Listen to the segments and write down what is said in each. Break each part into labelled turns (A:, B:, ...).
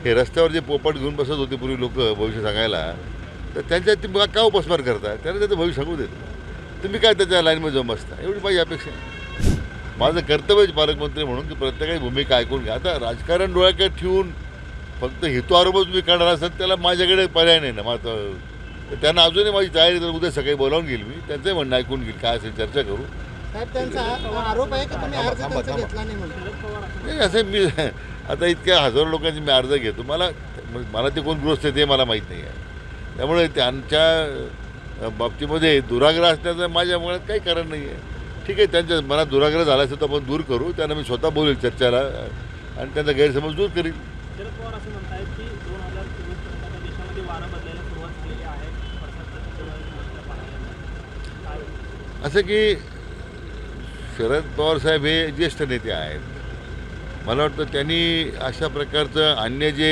A: हे रस्त्यावर जे पोपट घेऊन बसत होते पूर्वी लोक भविष्य सांगायला, तर त्यांच्यात ती का उपस्मार करता? त्यांना त्याचं भविष्य सांगू देत. तुम्ही काय त्याच्या लाईनमध्ये जाऊन बसता? एवढी माझी अपेक्षा आहे. माझं कर्तव्य पालकमंत्री म्हणून की प्रत्येकाची भूमिका ऐकून घ्या. आता राजकारण डोळ्याकडे ठेवून फक्त हेतू आरोपच तुम्ही करणार असाल त्याला माझ्याकडे पर्याय नाही ना. मात्र तर त्यांना अजूनही माझी तयारी, तर उद्या सकाळी बोलावून घेईल मी, त्यांचंही म्हणणं ऐकून घेईल, काय असेल चर्चा करू.
B: साहेब, त्यांचा आरोप आहे की तुम्ही अर्ज त्यांचा घेतला नाही म्हणून.
A: नाही असं मी आता इतक्या हजारो लोकांची मी अर्ज घेतो, मला ते कोण गृहस्थ आहे ते मला माहीत नाही आहे. त्यामुळे त्यांच्या बाबतीमध्ये दुराग्रह असण्याचं माझ्या मनात काही कारण नाही आहे. ठीक आहे, त्यांच्या मनात दुराग्रह झाला असेल तर आपण दूर करू. त्यांना मी स्वतः बोलेल चर्चेला आणि त्यांचा गैरसमज दूर करील.
C: शरद पवार असं म्हणतात की 2024 पर्यंत देशामध्ये वारं बदलायला सुरुवात केलेली आहे.
A: असं की शरद पवार साहेब हे ज्येष्ठ नेते आहेत. मला वाटतं त्यांनी अशा प्रकारचं अन्य जे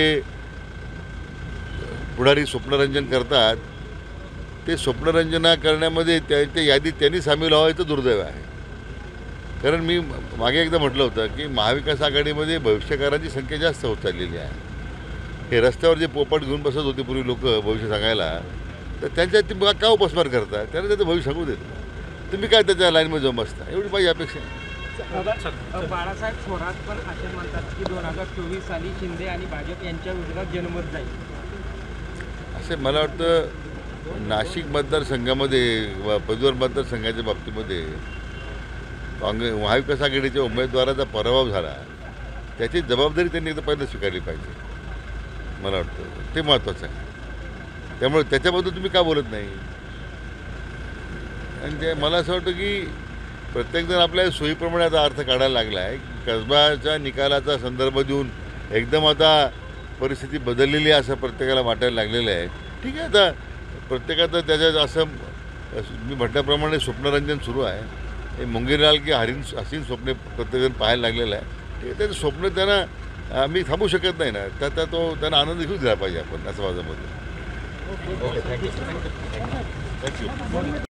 A: पुढारी स्वप्नरंजन करतात ते स्वप्नरंजना करण्यामध्ये त्या यादीत त्यांनी सामील व्हायचं दुर्दैव आहे. कारण मी मागे एकदा म्हटलं होतं की महाविकास आघाडीमध्ये भविष्यकारांची संख्या जास्त होत चाललेली आहे. हे रस्त्यावर जे पोपट घेऊन बसत होते पूर्वी लोक भविष्य सांगायला, तर त्यांच्यात ती का उपस्मार करता? त्यांना त्याचं भविष्य सांगू देत. तुम्ही काय त्याच्या लाईनमध्ये जाऊन बसता? एवढी माझी अपेक्षा आहे.
C: बाळासाहेब थोरात पण असे म्हणतात की 2024 साली शिंदे आणि भाजप यांच्या विरोधात जनमत जाईल.
A: असे मला वाटतं नाशिक मतदारसंघामध्ये व पदवीधर मतदारसंघाच्या बाबतीमध्ये महाविकास आघाडीच्या उमेदवाराचा पराभव झाला, त्याची जबाबदारी त्यांनी एकदा पहिलं स्वीकारली पाहिजे. मला वाटतं ते महत्त्वाचं आहे. त्यामुळे त्याच्याबद्दल तुम्ही का बोलत नाही? आणि ते मला असं वाटतं की प्रत्येकजण आपल्या सोयीप्रमाणे आता अर्थ काढायला लागला आहे. कसबाच्या निकालाचा संदर्भ देऊन एकदम आता परिस्थिती बदललेली आहे असं प्रत्येकाला वाटायला लागलेलं आहे. ठीक आहे, आता प्रत्येकाचं त्याच्यात असं मी म्हटल्याप्रमाणे स्वप्नरंजन सुरू आहे. हे मुंगीलाल की हसीन स्वप्ने प्रत्येकजण पाहायला लागलेलं आहे. ठीक आहे, त्याचं स्वप्न त्यांना मी थांबू शकत नाही ना, त्याचा तो त्यांना आनंद घेऊ दिला पाहिजे आपण, असं माझं मत आहे.
B: Okay, thank you.